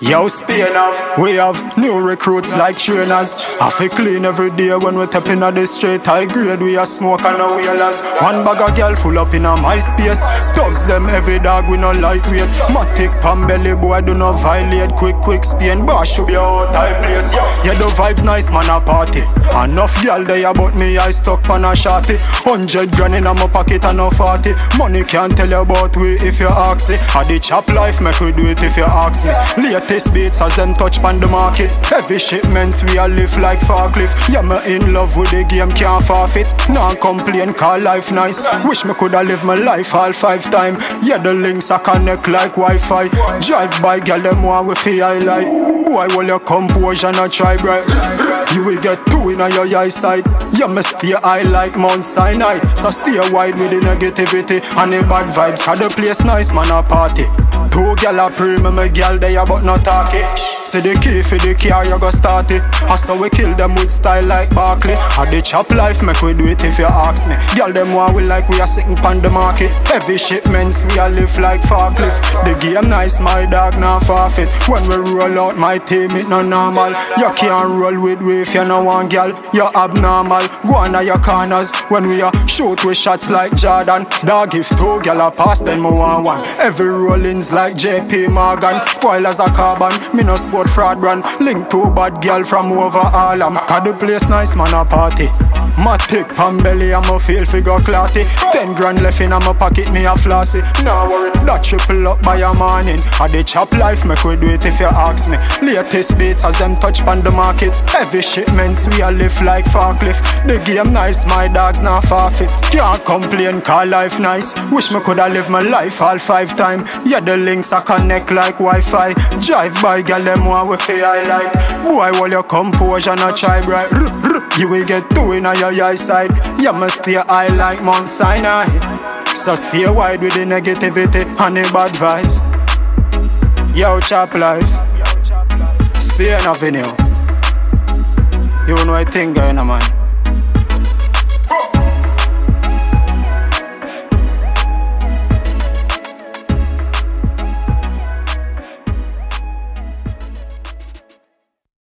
Yo, Spain we have new recruits like trainers. I feel clean every day when we tap in the street. High grade, we a smoke and no wheelers. One bag of girl full up in a MySpace. Thugs them every dog, we no lightweight. Matic pan belly boy, do not violate. Quick Spain, bar should be a hot high place. Yeah, the vibes nice, man, a party. Enough girl there about me, I stuck pan a shotty. 100 grand in my pocket and no 40. Money can't tell you about we if you ask it. I the chop life, make we do it if you ask me. Latest beats as them touch pan the market. Heavy shipments, we a lift like forklift. Yeah, me in love with the game, can't forfeit. Nah complain, call life nice. Wish me coulda live my life all 5 times. Yeah, the links I connect like Wi-Fi. Drive by, girl, them want we feel highlight. Why will your composure not try bright? You will get two in your eyesight. You must stay high like Mount Sinai. So stay wide with the negativity and the bad vibes. Cause the place nice, man, a party. 2 gal a pray me, my gal there but not talk it. Say the key for the car, you go start it. I saw we kill them with style like Barkley. I the chop life, make we do it if you ask me. Gal them want we like we are sitting pan the market. Heavy shipments, we a lift like forklift. The game nice, my dog not forfeit. When we roll out my team, it no normal. You can't roll with we if you no want gal. You abnormal, go on your corners. When we are shoot with shots like Jordan. Dog if 2 gal a pass, then me want 1. Every rollings like JP Morgan. Spoilers a carbon, me no sport fraud run. Link to bad girl from over Harlem. Cause the place nice, man, a party. Matic pan belly, I'm a feel figure clatty. 10 grand left in my pocket, me a flossy. Nah worry, that triple up by a morning. I the chop life, make we do it if you ask me. Latest beats as them touch pan the market. Heavy shipments, we a lift like forklift. The game nice, my dogs not forfeit. Can't complain, call life nice. Wish me coulda live my life all 5 times. Yeah, the links I connect like Wi-Fi. Drive by, girl, them want we feel highlight. Boy, while your composure not try bright. You will get 2 in your eyesight. You must stay high like Mount Sinai. So stay wide with the negativity and the bad vibes. Yo, chop life, Spain Avenue. You know I think, man.